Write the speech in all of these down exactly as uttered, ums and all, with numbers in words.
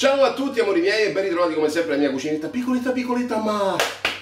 Ciao a tutti amori miei e ben ritrovati come sempre alla mia cucinetta piccoletta piccoletta ma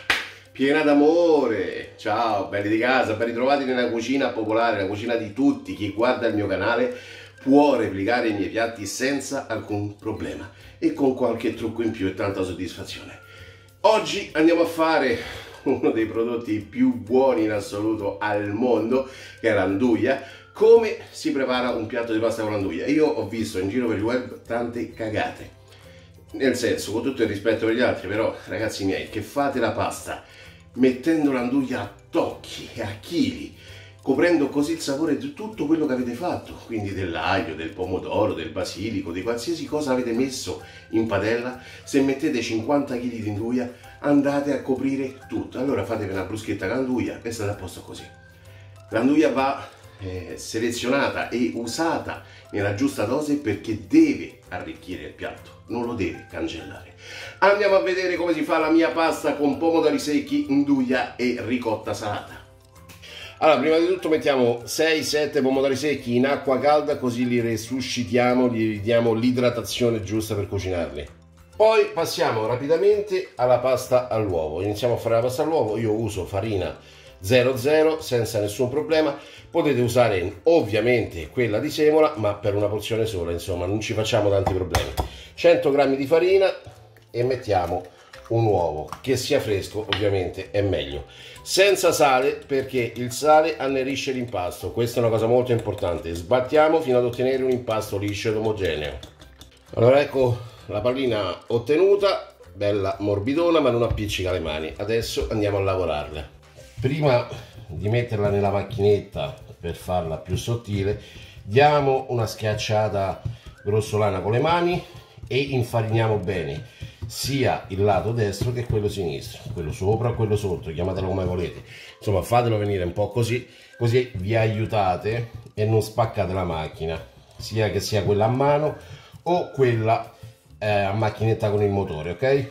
piena d'amore. Ciao belli di casa, ben ritrovati nella cucina popolare, la cucina di tutti. Chi guarda il mio canale può replicare i miei piatti senza alcun problema e con qualche trucco in più e tanta soddisfazione. Oggi andiamo a fare uno dei prodotti più buoni in assoluto al mondo, che è l'anduia. Come si prepara un piatto di pasta con l'anduia? Io ho visto in giro per il web tante cagate, nel senso, con tutto il rispetto per gli altri, però ragazzi miei, che fate la pasta mettendo l'anduia a tocchi e a chili, coprendo così il sapore di tutto quello che avete fatto, quindi dell'aglio, del pomodoro, del basilico, di qualsiasi cosa avete messo in padella. Se mettete cinquanta chili di anduia andate a coprire tutto. Allora fatevi una bruschetta con l'anduia e state a posto così. L'anduia va eh, selezionata e usata nella giusta dose perché deve arricchire il piatto, non lo deve cancellare. Andiamo a vedere come si fa la mia pasta con pomodori secchi, anduia e ricotta salata. Allora, prima di tutto mettiamo sei sette pomodori secchi in acqua calda, così li resuscitiamo, gli diamo l'idratazione giusta per cucinarli. Poi passiamo rapidamente alla pasta all'uovo. Iniziamo a fare la pasta all'uovo. Io uso farina zero zero senza nessun problema. Potete usare ovviamente quella di semola, ma per una porzione sola, insomma, non ci facciamo tanti problemi. cento grammi di farina e mettiamo un uovo, che sia fresco ovviamente è meglio, senza sale perché il sale annerisce l'impasto. Questa è una cosa molto importante. Sbattiamo fino ad ottenere un impasto liscio ed omogeneo. Allora ecco la pallina ottenuta, bella morbidona ma non appiccica le mani. Adesso andiamo a lavorarla. Prima di metterla nella macchinetta per farla più sottile, diamo una schiacciata grossolana con le mani e infariniamo bene sia il lato destro che quello sinistro, quello sopra o quello sotto, chiamatelo come volete. Insomma, fatelo venire un po' così, così vi aiutate e non spaccate la macchina, sia che sia quella a mano o quella eh, a macchinetta con il motore, ok?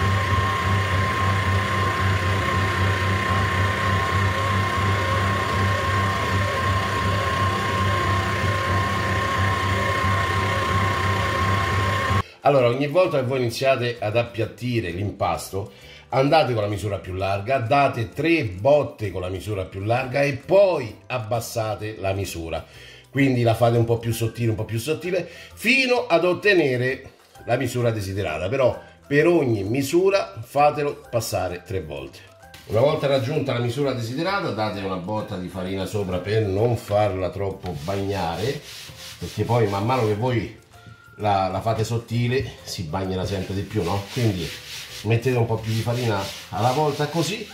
Allora, ogni volta che voi iniziate ad appiattire l'impasto, andate con la misura più larga, date tre botte con la misura più larga e poi abbassate la misura. Quindi la fate un po' più sottile, un po' più sottile, fino ad ottenere la misura desiderata. Però per ogni misura fatelo passare tre volte. Una volta raggiunta la misura desiderata, date una botta di farina sopra per non farla troppo bagnare, perché poi man mano che voi La, la fate sottile si bagnerà sempre di più, no? Quindi mettete un po' più di farina alla volta, così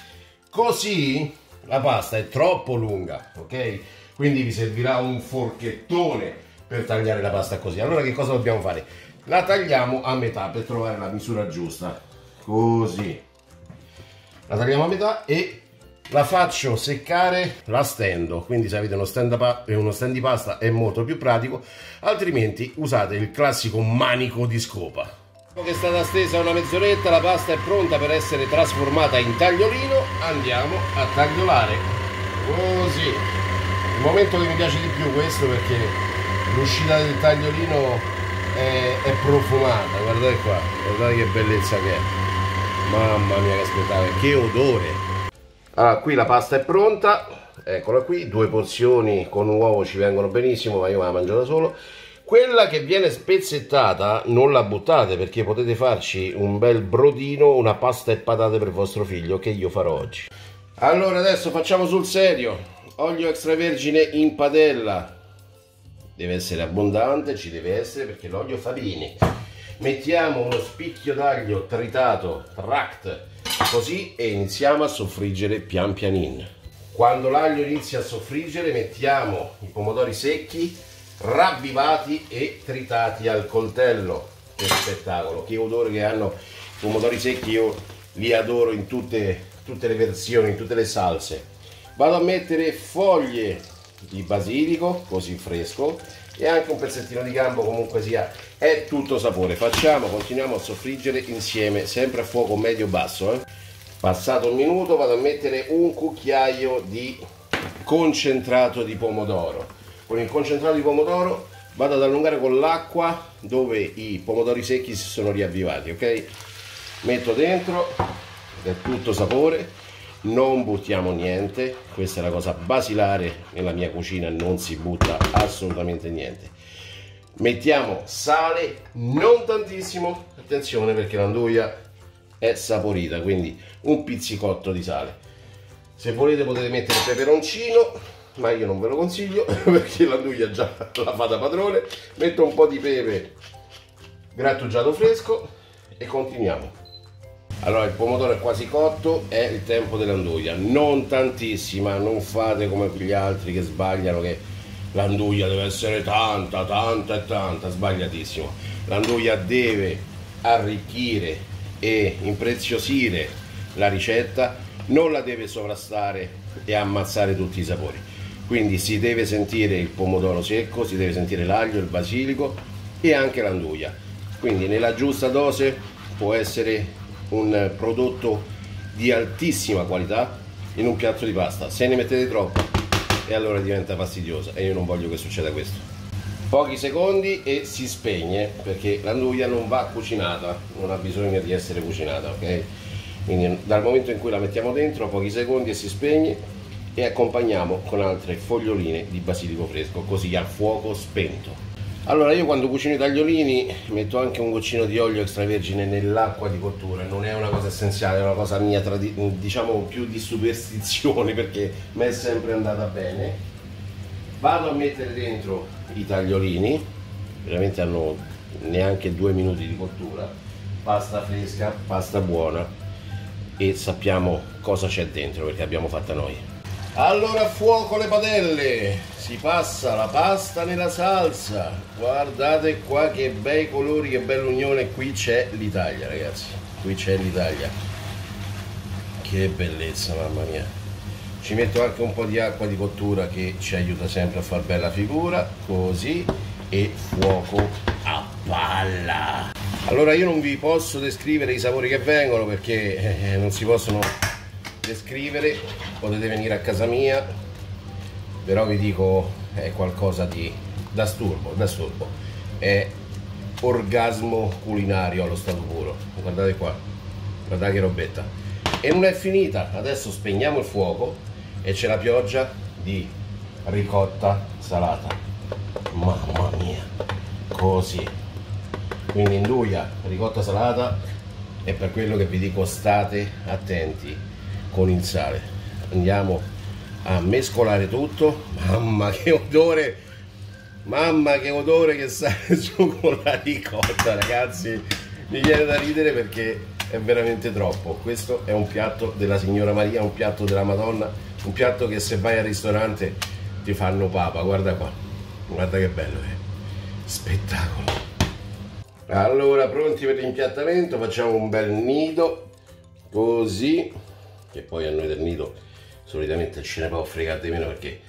così la pasta è troppo lunga, ok? Quindi vi servirà un forchettone per tagliare la pasta così. Allora che cosa dobbiamo fare? La tagliamo a metà per trovare la misura giusta, così la tagliamo a metà e la faccio seccare, la stendo. Quindi se avete uno stand, uno stand di pasta è molto più pratico, altrimenti usate il classico manico di scopa. Dopo che è stata stesa una mezz'oretta, la pasta è pronta per essere trasformata in tagliolino. Andiamo a tagliolare così. Il momento che mi piace di più questo, perché l'uscita del tagliolino è, è profumata. Guardate qua, guardate che bellezza che è, mamma mia che spettacolo, che odore. Allora, qui la pasta è pronta, eccola qui, due porzioni con uovo ci vengono benissimo, ma io me la mangio da solo. Quella che viene spezzettata non la buttate, perché potete farci un bel brodino, una pasta e patate per vostro figlio, che io farò oggi. Allora adesso facciamo sul serio. Olio extravergine in padella, deve essere abbondante, ci deve essere perché l'olio fa bene. Mettiamo uno spicchio d'aglio tritato, tract, così, e iniziamo a soffriggere pian pianino. Quando l'aglio inizia a soffriggere mettiamo i pomodori secchi ravvivati e tritati al coltello. Che spettacolo, che odore che hanno i pomodori secchi, io li adoro in tutte, tutte le versioni, in tutte le salse. Vado a mettere foglie di basilico, così fresco, e anche un pezzettino di gambo, comunque sia, è tutto sapore. Facciamo, continuiamo a soffriggere insieme, sempre a fuoco medio-basso. Eh. Passato un minuto vado a mettere un cucchiaio di concentrato di pomodoro. Con il concentrato di pomodoro vado ad allungare con l'acqua dove i pomodori secchi si sono riavvivati, ok? Metto dentro, è tutto sapore, non buttiamo niente, questa è la cosa basilare nella mia cucina, non si butta assolutamente niente. Mettiamo sale, non tantissimo, attenzione perché l'anduia è saporita, quindi un pizzicotto di sale. Se volete potete mettere il peperoncino, ma io non ve lo consiglio perché l'anduia già la fa da padrone. Metto un po' di pepe grattugiato fresco e continuiamo. Allora il pomodoro è quasi cotto, è il tempo dell'anduia, non tantissima, non fate come gli altri che sbagliano che l'anduia deve essere tanta, tanta e tanta, sbagliatissimo. L'anduia deve arricchire e impreziosire la ricetta, non la deve sovrastare e ammazzare tutti i sapori. Quindi si deve sentire il pomodoro secco, si deve sentire l'aglio, il basilico e anche l'anduia. Quindi nella giusta dose può essere un prodotto di altissima qualità in un piatto di pasta. Se ne mettete troppo e allora diventa fastidiosa e io non voglio che succeda questo. Pochi secondi e si spegne perché l'anduia non va cucinata, non ha bisogno di essere cucinata, ok? Quindi dal momento in cui la mettiamo dentro, pochi secondi e si spegne, e accompagniamo con altre foglioline di basilico fresco, così a fuoco spento. Allora io quando cucino i tagliolini metto anche un goccino di olio extravergine nell'acqua di cottura, non è una cosa essenziale, è una cosa mia, diciamo più di superstizione perché mi è sempre andata bene. Vado a mettere dentro i tagliolini, veramente hanno neanche due minuti di cottura, pasta fresca, pasta buona e sappiamo cosa c'è dentro perché abbiamo fatta noi. Allora a fuoco le padelle, si passa la pasta nella salsa, guardate qua che bei colori, che bella unione, qui c'è l'Italia ragazzi, qui c'è l'Italia, che bellezza, mamma mia. Ci metto anche un po' di acqua di cottura che ci aiuta sempre a far bella figura, così, e fuoco a palla. Allora io non vi posso descrivere i sapori che vengono perché eh, non si possono descrivere, potete venire a casa mia, però vi dico è qualcosa di da sturbo, da sturbo, è orgasmo culinario allo stato puro. Guardate qua, guardate che robetta. E non è finita, adesso spegniamo il fuoco e c'è la pioggia di ricotta salata, mamma mia, così. Quindi induia, ricotta salata, è per quello che vi dico state attenti con il sale. Andiamo a mescolare tutto. Mamma che odore, mamma che odore che sale su con la ricotta ragazzi, mi viene da ridere perché è veramente troppo. Questo è un piatto della signora Maria, un piatto della Madonna, un piatto che se vai al ristorante ti fanno papa. Guarda qua, guarda che bello è, spettacolo. Allora pronti per l'impiattamento, facciamo un bel nido così, che poi a noi del nido solitamente ce ne può fregare di meno perché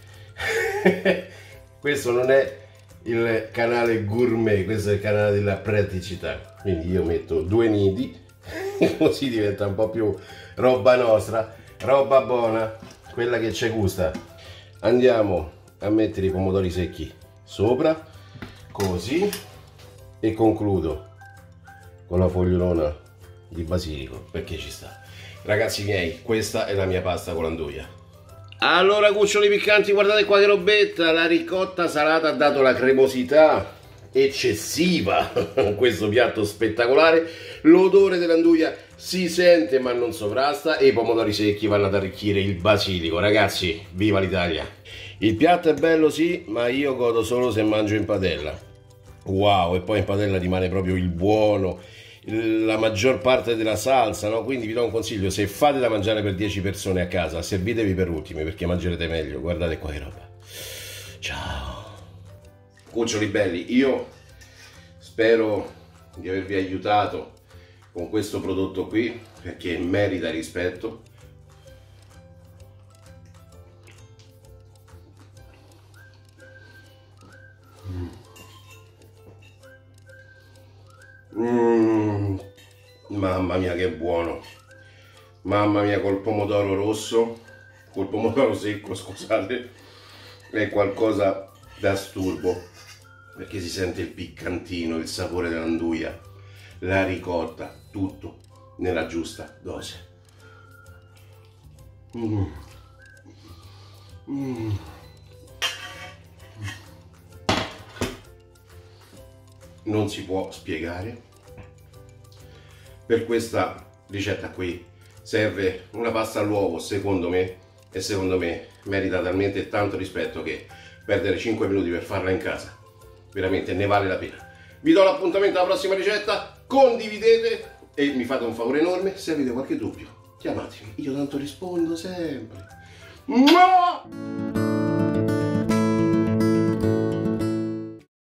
questo non è il canale gourmet, questo è il canale della praticità. Quindi io metto due nidi così diventa un po' più roba nostra, roba buona, quella che ci gusta. Andiamo a mettere i pomodori secchi sopra così e concludo con la fogliolona di basilico perché ci sta. Ragazzi miei, questa è la mia pasta con l'anduia. Allora cuccioli piccanti, guardate qua che robetta, la ricotta salata ha dato la cremosità eccessiva a questo piatto spettacolare, l'odore dell'anduia si sente ma non sovrasta e i pomodori secchi vanno ad arricchire il basilico. Ragazzi, viva l'Italia! Il piatto è bello sì, ma io godo solo se mangio in padella. Wow, e poi in padella rimane proprio il buono, la maggior parte della salsa, no? Quindi vi do un consiglio: se fate da mangiare per dieci persone a casa, servitevi per ultimi perché mangerete meglio. Guardate qua che roba. Ciao cuccioli belli, io spero di avervi aiutato con questo prodotto qui perché merita rispetto. Mm, mamma mia che buono, mamma mia, col pomodoro rosso, col pomodoro secco scusate, è qualcosa da sturbo. perché si sente il piccantino, il sapore dell'anduia, la ricotta, tutto nella giusta dose. Mm. Mm. Non si può spiegare. Per questa ricetta qui serve una pasta all'uovo, secondo me, e secondo me merita talmente tanto rispetto che perdere cinque minuti per farla in casa veramente ne vale la pena. Vi do l'appuntamento alla prossima ricetta, condividete e mi fate un favore enorme: se avete qualche dubbio chiamatemi, io tanto rispondo sempre. Mua!